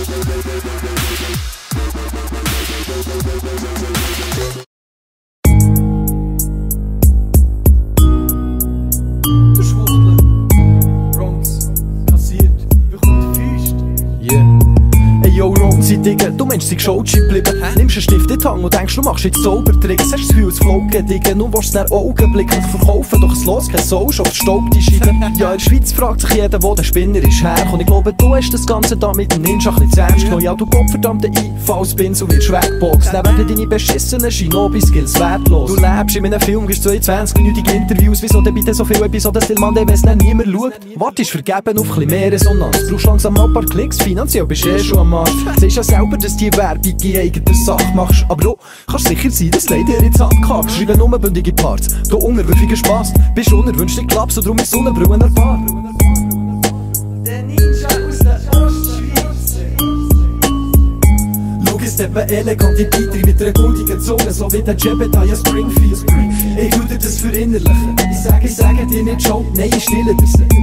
Der Schwuchtel, Bronx, kassiert, bekommt die Füße. Yeah. Ey yo, Ron, sei Digga, du Mensch, sei Schuldig geblieben. Nimmst einen Stift in die Hand und denkst, du machst jetzt Zaubertricks. Hast das Gefühl, es flogen, Digga, nun willst du es augenblicklich verkaufen. Doch es los, kein Soul, schon verstaubt die Scheibe. Ja, in der Schweiz fragt sich jeder, wo der Spinner ist her. Und ich glaube, du hast das Ganze da mit dem Ninja ein bisschen zu ernst genommen. Ja, du gottverdammte Einfallspins und wirst wegboxt. Dann werden deine beschissenen Shinobi-Skills wertlos. Du lebst in einem Film, gibst 22-minütige Interviews. Wieso denn bitte so viele Episoden still, man, wenn es dann niemand schaut? Wartest vergeben auf ein bisschen mehr Resonanz. Brauchst langsam mal ein paar Klicks, finanziell bist du schon am Arsch. Siehst ja selber, dass die Werbung in eigener Sache machst. Aber du kannst sicher sein, dass leider jetzt abkackst. Schreiben nur bündige Parts, du unterwürfiger Spaß. Bist unerwünscht, Klaps und drum ist Sonnenbrille erfahren. Der Ninja aus der Ostschweiz. Schau, es hat eine elegante Beatri mit einer goldigen Zunge, so wie der Jebediah Springfield. Ich tu dir das verinnerlichen. Ich sage dir nicht schon, nein, ich stille dir sie.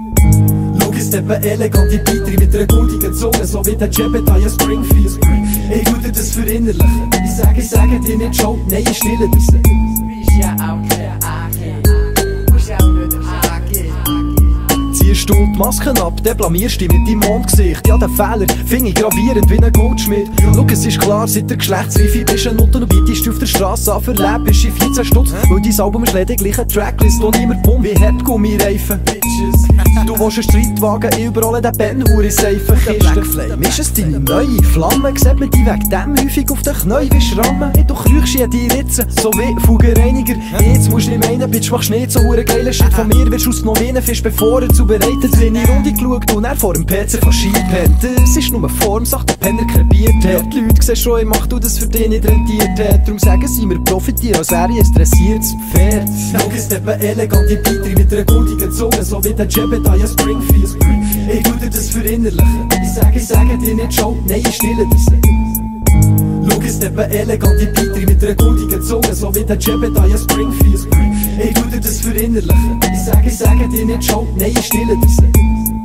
Es hat eine elegante Beatri mit einer goldigen Zunge, so wie der Jebediah Springfield. Ich tu dir das verinnerlichen. Ich sage dir nicht schon, nein, ich stille dir sie. Bist ja auch kein AG. Musst auch nicht AG. Ziehst du die Masken ab, dann blamierst du dich mit deinem Mondgesicht. Ja, den Fehler finde ich gravierend wie ein Goldschmied. Schau, es ist klar, seit der Geschlechtsreife bist du ein Nutten und bietest auf der Straße an. Verlebt bist du 14 Stutz, weil dein Album ist lediglich eine Tracklist, wo niemand pumpt wie Hartgummireifen. Du willst einen Streitwagen, ich überrolle den Ben-Hure Seifenkisten. Blackflame, ist es deine neue Flamme? Sieht man die wegen dem häufig auf den Knien wie Schrammen? Hey, du kriechst ja die Ritzen, so wie Fugenreiniger. Jetzt musst du nicht meinen, Bitch, machst nicht so hure geile Shit. Von mir wirst du aus noch Venenfisch, bevor er zubereitet. Bin ich Runde geschaut und er vor dem PC von Ski pennt. Es ist nur Form, sagt der Penner krepiert hat. Die Leute sehen schon, ich mach du das für dich nicht rentiert hat. Darum sagen sie mir, profitieren als Serie, es dressiertes Pferd. Schau, es hat eine elegante Beatri mit einer goldigen Zunge, so wie der Jebediah Springfield. Ich tu dir das verinnerlichen. Ich sage dir nicht schon, nein, ich stille dir sie. Schau, es hat eine elegante Beatri mit einer goldigen Zunge, so wie der Jebediah Springfield. Ich tu dir das verinnerlichen. Ich sage dir nicht schon, nein, ich stille dir sie.